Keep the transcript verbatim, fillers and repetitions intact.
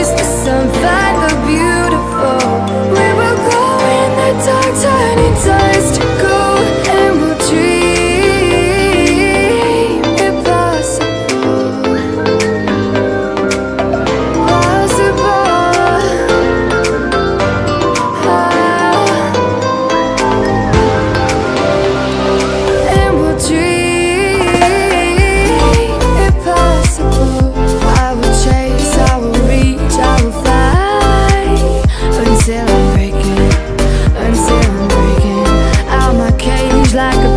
chase the sun, find the beautiful. We will go in the dark, turning dust to gold, and we'll dream impossible. Possible. Ah. And we'll dream impossible. I will chase, I will reach, I will fly until I'm breaking, until I'm breaking out my cage like a